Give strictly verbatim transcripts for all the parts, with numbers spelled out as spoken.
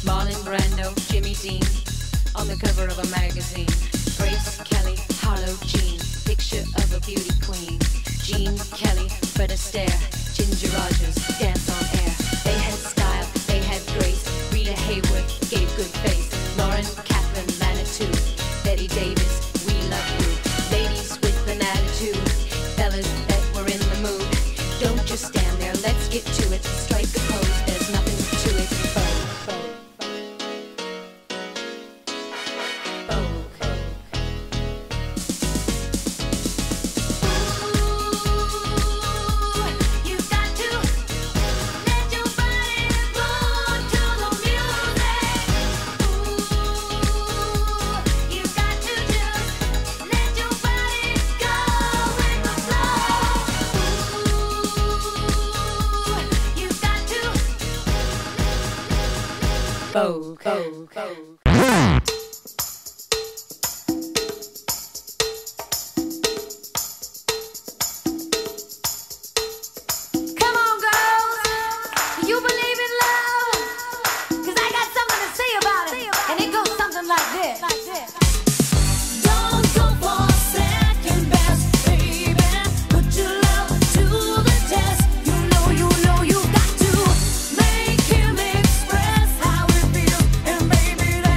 Marlon Brando, Jimmy Dean, on the cover of a magazine. Grace Kelly, Harlow Jean, picture of a beauty queen. Jean Kelly, Fred Astaire, Ginger Rogers, dance on air. They had style, they had grace. Rita Hayworth gave good face. Lauren Catherine Manitou, Betty Davis, we love you. Ladies with an attitude, fellas that were in the mood. Don't just stand there, let's get to it. Strike a pose, there's nothing to it. Vogue, Vogue, Vogue. Come on, girls, do you believe in love? 'Cause I got something to say about it, and it goes something like this. Don't go for second best, baby. Put your love to the test. You know, you know, you got to make him express how it feels, and baby, that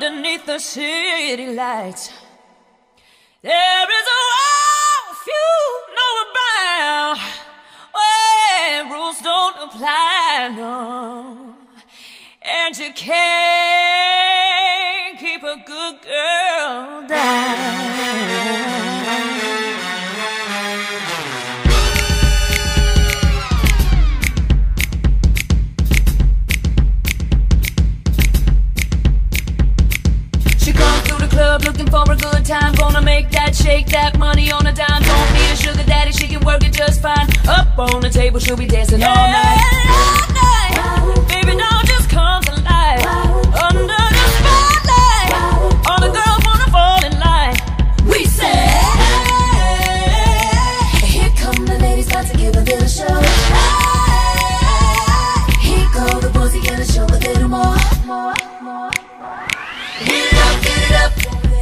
underneath the city lights. There is a world few know about, where rules don't apply, no. And you can't keep a good girl down. Looking for a good time, gonna make that shake that money on a dime. Don't need a sugar daddy, she can work it just fine. Up on the table, she'll be dancing all night. All night. Baby, now just comes alive. Under the spotlight, all the girls wanna fall in line. We say, here come the ladies, about to give a little show. Here go the boys, he gonna show a little more. Get it up, get it up.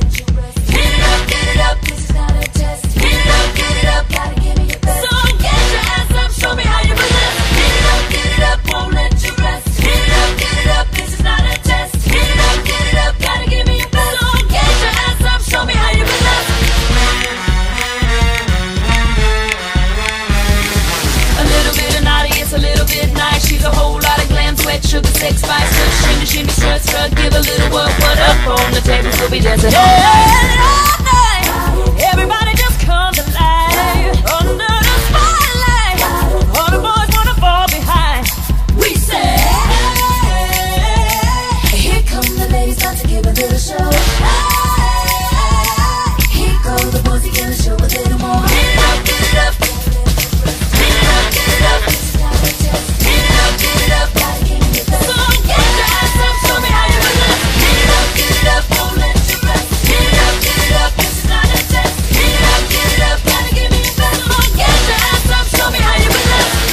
Sugar, sex, spice, shimmy, shimmy, strut, strut, give a little work, what up on the table, we'll be dancing all night. Everybody just comes alive, under the spotlight, all the boys wanna fall behind. We say, here come the ladies, about to give a little show. Here go the boys, he gonna show a little more. Get it up, get it up, get it up, get it up, get it up, get it up, gotta get it up. So get your ass up, show me how you do it. Get it up, get it up, don't let you rest. Get it up, get it up, this is not a test. Get it up, get it up, gotta give me your best. So get your ass up, show me how you do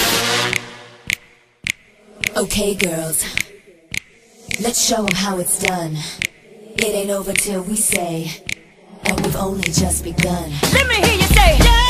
it. Okay, girls, let's show them how it's done. It ain't over till we say, and we've only just begun. Let me hear you say, yeah.